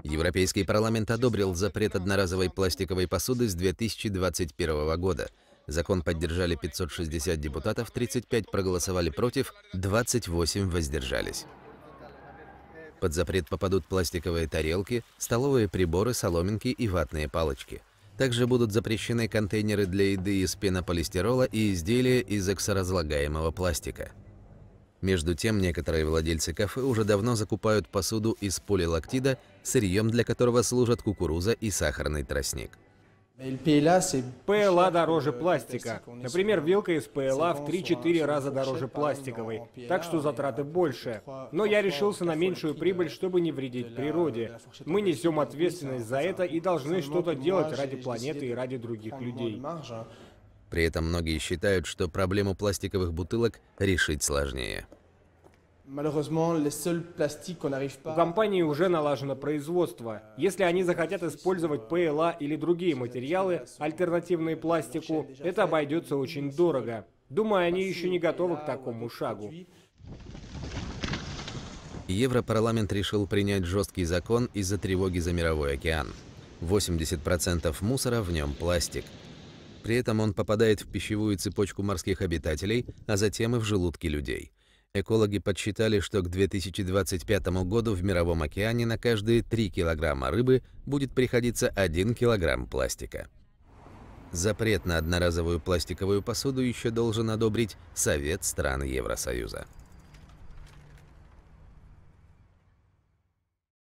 Европейский парламент одобрил запрет одноразовой пластиковой посуды с 2021 года. Закон поддержали 560 депутатов, 35 проголосовали против, 28 воздержались. Под запрет попадут пластиковые тарелки, столовые приборы, соломинки и ватные палочки. Также будут запрещены контейнеры для еды из пенополистирола и изделия из эксоразлагаемого пластика. Между тем, некоторые владельцы кафе уже давно закупают посуду из полилактида, сырьем для которого служат кукуруза и сахарный тростник. ПЛА дороже пластика. Например, вилка из ПЛА в 3-4 раза дороже пластиковой, так что затраты больше. Но я решился на меньшую прибыль, чтобы не вредить природе. Мы несем ответственность за это и должны что-то делать ради планеты и ради других людей. При этом многие считают, что проблему пластиковых бутылок решить сложнее. У компании уже налажено производство. Если они захотят использовать ПЛА или другие материалы, альтернативные пластику, это обойдется очень дорого. Думаю, они еще не готовы к такому шагу. Европарламент решил принять жесткий закон из-за тревоги за мировой океан. 80% мусора в нем пластик. При этом он попадает в пищевую цепочку морских обитателей, а затем и в желудки людей. Экологи подсчитали, что к 2025 году в Мировом океане на каждые 3 килограмма рыбы будет приходиться 1 килограмм пластика. Запрет на одноразовую пластиковую посуду еще должен одобрить Совет стран Евросоюза.